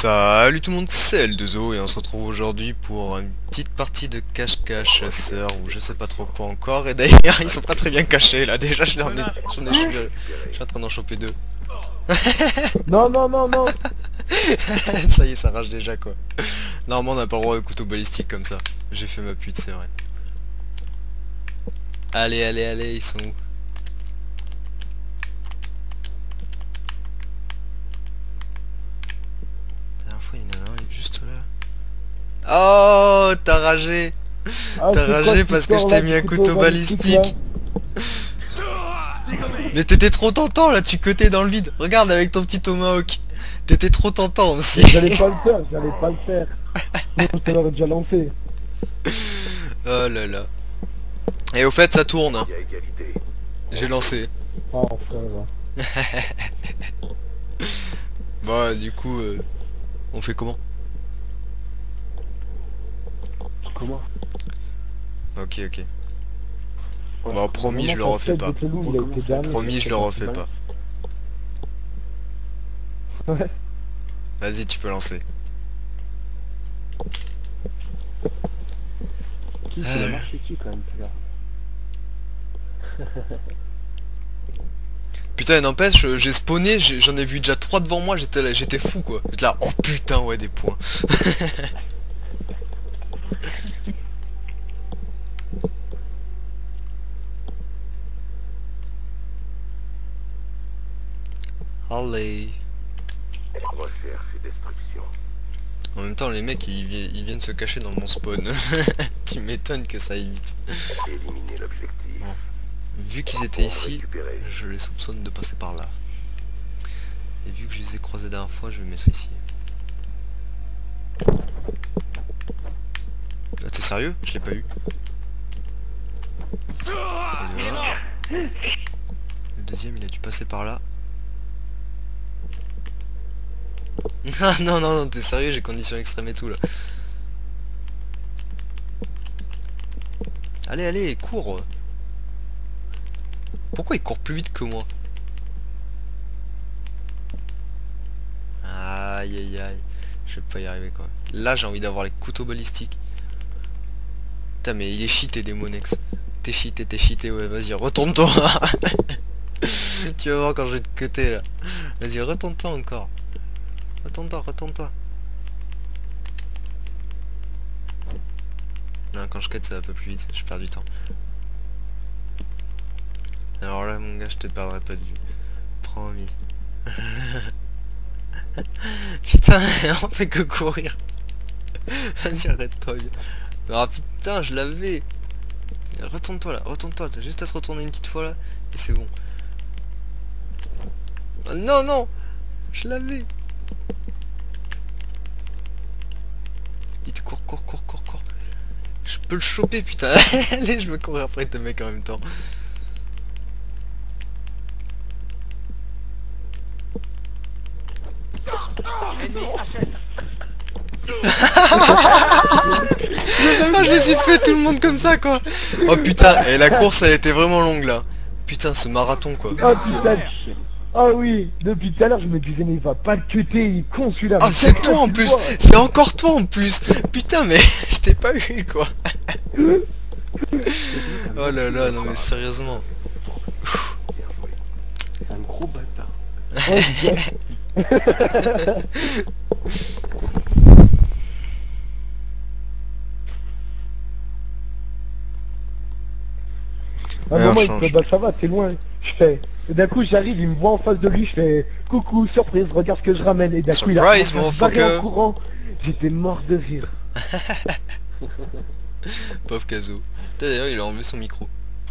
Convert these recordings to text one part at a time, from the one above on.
Salut tout le monde, c'est L2O et on se retrouve aujourd'hui pour une petite partie de cache-cache chasseur ou je sais pas trop quoi encore. Et d'ailleurs ils sont pas très bien cachés là, déjà je suis en train d'en choper deux. Non, non, non, non. Ça y est, ça rage déjà quoi. Normalement on n'a pas le droit au couteau balistique comme ça. J'ai fait ma pute, c'est vrai. Allez, allez, allez, ils sont où? La dernière fois il y en a un, il est juste là. Oh, t'as ragé. Ah, T'as c'est quoi ragé cette parce que je histoire, t'ai là, mis du un couteau balistique. Mais t'étais trop tentant là, tu cutais dans le vide. Regarde avec ton petit tomahawk. T'étais trop tentant aussi. J'allais pas le faire, j'allais pas le faire. Sinon, je te l'aurais déjà lancé. Oh là là. Et au fait ça tourne. Hein. J'ai lancé. Ah, frère. Bah du coup on fait comment? Comment? Ok, ok. Ouais. Bon promis je le refais pas. Promis je le refais pas. Ouais. Vas-y tu peux lancer. Qui a marché qui quand même, là. Putain n'empêche, j'ai spawné, j'en ai vu déjà 3 devant moi, j'étais fou quoi. J'étais là, oh putain ouais des points. Allez. Recherche et destruction. En même temps les mecs ils viennent se cacher dans mon spawn. Tu m'étonnes que ça aille vite. Éliminer l'objectif. Bon. Vu qu'ils étaient ici, je les soupçonne de passer par là. Et vu que je les ai croisés la dernière fois, je vais me mettre ici. Ah, t'es sérieux? Je l'ai pas eu. Et là. Le deuxième il a dû passer par là. Ah non non non, t'es sérieux, j'ai condition extrême et tout là. Allez allez, cours. Pourquoi il court plus vite que moi? Aïe aïe aïe. Je vais pas y arriver quoi. Là j'ai envie d'avoir les couteaux balistiques. Putain mais il est cheaté Démonex. T'es cheaté, ouais vas-y retourne-toi. Tu vas voir quand je vais te cuter là. Vas-y retourne-toi encore. Retourne-toi, retourne-toi. Non quand je cut ça va un peu plus vite, je perds du temps. Alors là mon gars je te perdrai pas de vue. Promis. Putain on fait que courir. Vas-y arrête-toi. Ah putain je l'avais. Retourne-toi là, retourne-toi, t'as juste à se retourner une petite fois là et c'est bon. Oh, non non, je l'avais. Vite cours, cours, cours, cours, cours. Je peux le choper putain. Allez je vais courir après tes mecs en même temps. Ah je me suis fait tout le monde comme ça quoi. Oh putain, et la course elle était vraiment longue là. Putain ce marathon quoi. Oh putain. Ah oui, depuis tout à l'heure je me disais mais il va pas le cuter, il est con celui-là. Ah c'est toi en plus. C'est encore toi en plus. Putain mais je t'ai pas eu quoi. Oh là là, non mais sérieusement. C'est un gros bâtard. Ah non, moi, bah, ça va, t'es loin. Je fais. Et d'un coup, j'arrive, il me voit en face de lui, je fais coucou, surprise, regarde ce que je ramène. Et d'un coup, il a barré en courant. J'étais mort de rire. Pauvre Kazo. D'ailleurs, il a enlevé son micro.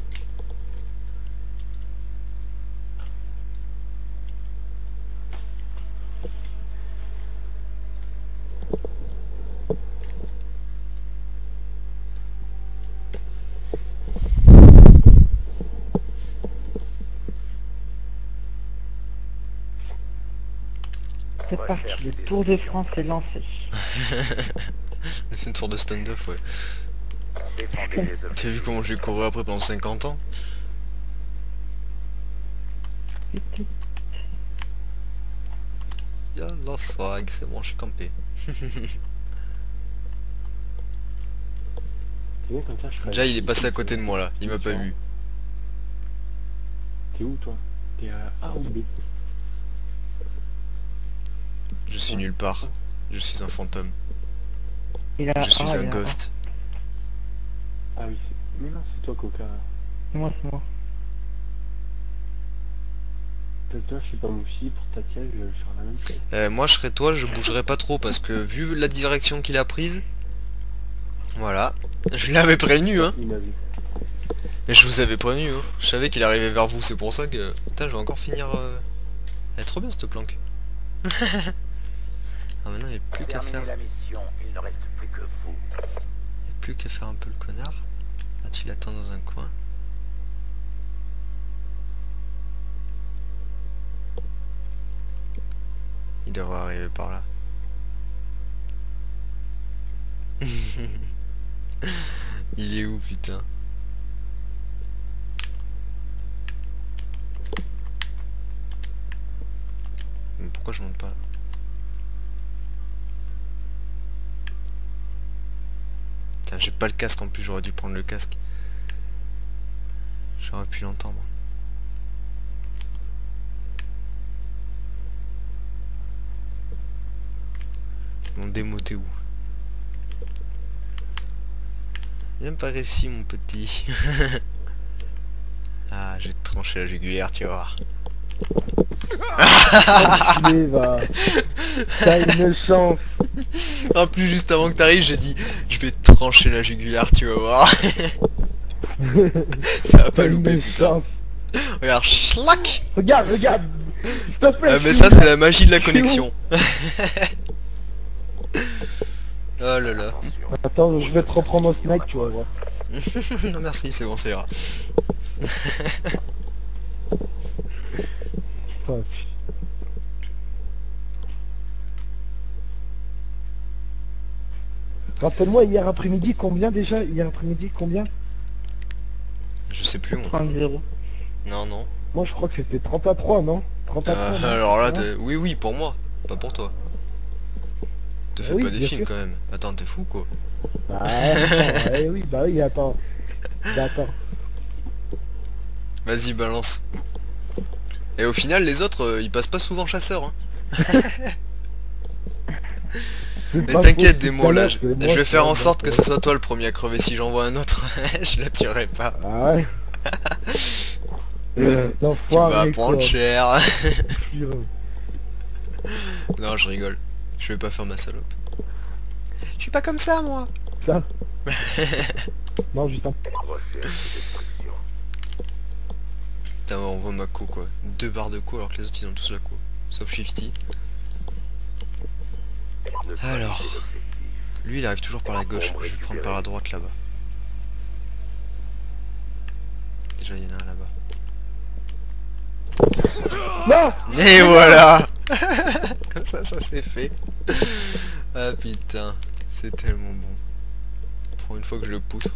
C'est parti, le Tour de France est lancé. C'est une tour de stand-off, ouais. T'as vu comment je l'ai couru après pendant 50 ans? Y'a la swag, c'est bon, je suis campé. Bon, comme ça, Déjà il est passé à côté de moi là, il m'a pas vu. T'es où toi? T'es à A ou B? Je suis nulle part. Je suis un fantôme. Il a Je suis un ghost. Ah oui, mais non, c'est toi Coca. C'est moi, c'est moi. Peut-être toi, je sais pas Moussi, pour Tatia, je serai la même chose. Moi je serais toi, je bougerais pas trop parce que vu la direction qu'il a prise, voilà, je l'avais prévenu hein. Il m'a vu. Mais je vous avais prévenu hein. Je savais qu'il arrivait vers vous, c'est pour ça que... Putain, je vais encore finir... Elle est trop bien cette planque. Ah maintenant il n'y a plus qu'à faire... la mission, il ne reste plus que vous. Il n'y a plus qu'à faire un peu le connard. Là tu l'attends dans un coin. Il devrait arriver par là. Il est où putain? Mais pourquoi je monte pas là? Putain, j'ai pas le casque en plus, j'aurais dû prendre le casque. J'aurais pu l'entendre. Mon démo t'es où? Viens par ici mon petit. Ah, j'ai tranché la jugulaire, tu vas voir. Enculé, va. T'as une chance. En plus juste avant que t'arrives j'ai dit je vais te trancher la jugulaire, tu vas voir. Ça va pas louper putain. Regarde, schlac. Regarde, regarde. S'il te plaît. Ah mais ça c'est la magie de la connexion. Oh là là. Attends, je vais te reprendre au snack, tu vas voir. Non merci, c'est bon, ça ira. Fuck. Rappelle-moi hier après-midi combien déjà? Hier après-midi combien? Je sais plus moi. 30-0. Non non. Moi je crois que c'était 30-3, non? 30-3. non Alors là, Ouais. oui oui pour moi, pas pour toi. Te fais Oui, pas des bien films sûr. quand même. Attends, t'es fou quoi. Bah, attends, oui, bah oui, attends. Bah, attends. Vas-y balance. Et au final les autres ils passent pas souvent chasseurs hein. Mais t'inquiète des mots là, je vais faire en sorte que ce soit toi le premier à crever. Si j'envoie un autre, je le tuerai pas. Ah ouais. Tu vas prendre cher. Putain. Non je rigole. Je vais pas faire ma salope. Je suis pas comme ça moi. Ça. Non, juste un. Recherche et destruction. Putain on voit ma co quoi. 2 barres de co alors que les autres ils ont tous la co. Sauf Shifty. Ne pas Alors. quitter l'objectif. Lui il arrive toujours par la gauche. Je vais prendre par la droite là-bas. Déjà il y en a un là-bas. Non. Et voilà. Comme ça c'est fait. Ah putain. C'est tellement bon. Pour une fois que je le poutre.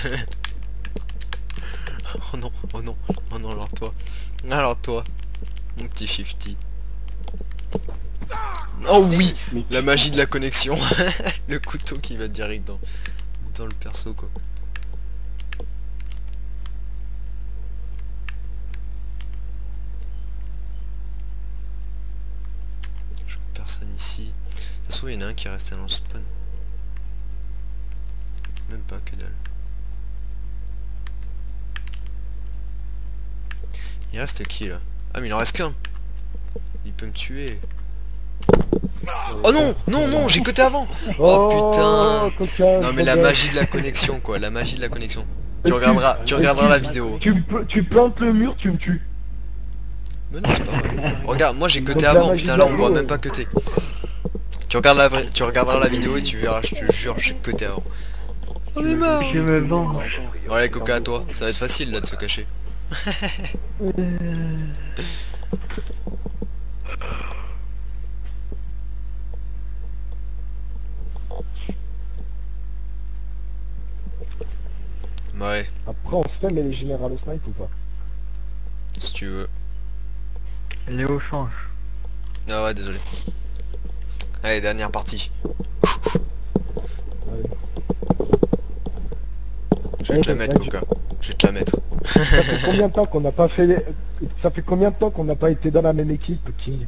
Oh non, oh non, oh non, alors toi. Alors toi, mon petit Shifty. Oh oui, la magie de la connexion. Le couteau qui va direct dans le perso quoi. Je vois personne ici. De toute façon il y en a un qui est resté dans le spawn. Même pas, que dalle. Il reste qui là? Ah mais il en reste qu'un. Il peut me tuer. Oh non, non, non, j'ai coté avant. Oh putain. Coquin, Non mais la magie de la connexion quoi, la magie de la connexion. Tu regarderas la vidéo. Tu plantes le mur, tu me tues. Mais non c'est pas vrai. Regarde, moi j'ai coté avant, putain là on voit même pas coté. Tu regarderas la vidéo et tu verras, je te jure, j'ai coté avant. On est marre. Je me venge. Bon allez Coca à toi, ça va être facile là de se cacher. Ouais, Après on se fait mais les générales au snipe ou pas? si tu veux. Léo change. Ah ouais désolé. Allez, dernière partie. Je vais te la mettre, Coca. Je vais te la mettre. Ça fait combien de temps qu'on n'a pas fait... Ça fait combien de temps qu'on n'a pas été dans la même équipe, King?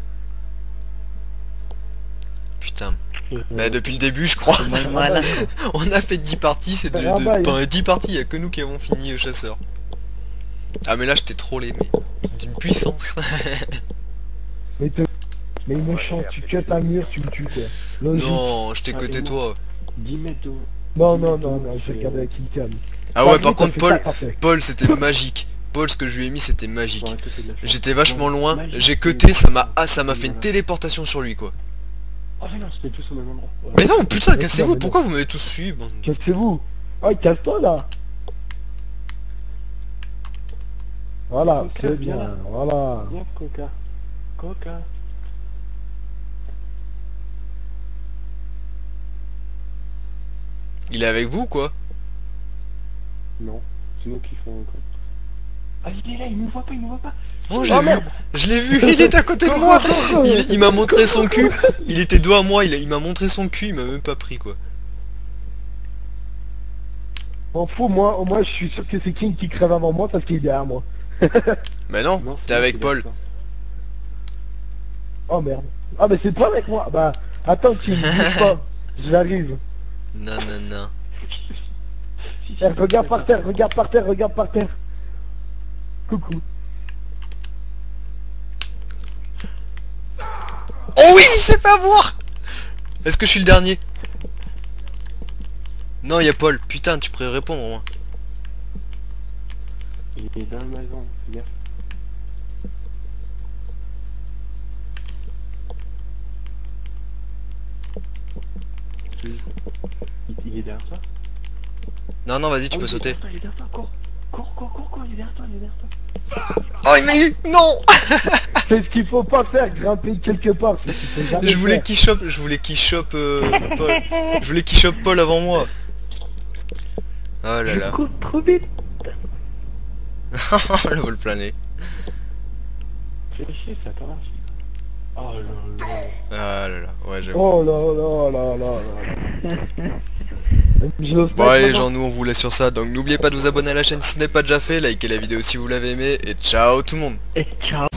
Putain. Bah, depuis le début, je crois. On a fait 10 parties, c'est pendant les 10 parties, il n'y a que nous qui avons fini chasseur. Ah mais là je t'ai trollé, mais d'une puissance. Mais méchant, tu cut un mur, tu me tues quoi. Non, je t'ai coté toi. 10 mètres de... Non, j'ai regardé avec Kilcam. Ah ouais, par contre Paul c'était magique. Paul, ce que je lui ai mis c'était magique. J'étais vachement loin, j'ai cuté, ça m'a fait une téléportation sur lui quoi. Ah mais non, c'était tous au même endroit. Mais non, putain, cassez-vous, pourquoi vous m'avez tous suivi? Cassez-vous. Oh, casse-toi là. Voilà, très bien, voilà. Viens, Coca. Coca. Il est avec vous quoi? Non, c'est nous qui font encore. Ah, il est là, il nous voit pas, il nous voit pas. Oh, je l'ai vu, il est à côté de moi. Il m'a montré son cul. Il était dos à moi, il m'a montré son cul, il m'a même pas pris quoi. M'en fous, moi je suis sûr que c'est King qui crève avant moi parce qu'il est derrière moi. Mais non, t'es avec Paul. Oh merde. Ah mais c'est pas avec moi. Bah attends King, bouge pas. J'arrive. Non. Regarde par terre, regarde par terre, regarde par terre. Coucou. Oh oui, il s'est fait avoir. Est-ce que je suis le dernier? Non, il y a Paul. Putain, tu pourrais répondre au moins. Il est dans le maison, fais gaffe. Il est derrière toi? Non, vas-y, tu peux sauter. Il est derrière toi, cours, il est derrière toi, Oh, il m'a eu. Non. C'est ce qu'il faut pas faire, grimper quelque part. Je voulais qu'il chope Paul. Je voulais qu'il chope Paul avant moi. Oh là là. Je cours trop vite. Le vol plané. Fais chier, ça t'arrache. Oh là là. Ah là là, ouais j'avoue. Oh là là. Bon allez les gens, nous on vous laisse sur ça. Donc n'oubliez pas de vous abonner à la chaîne si ce n'est pas déjà fait. Likez la vidéo si vous l'avez aimé. Et ciao tout le monde. Et ciao.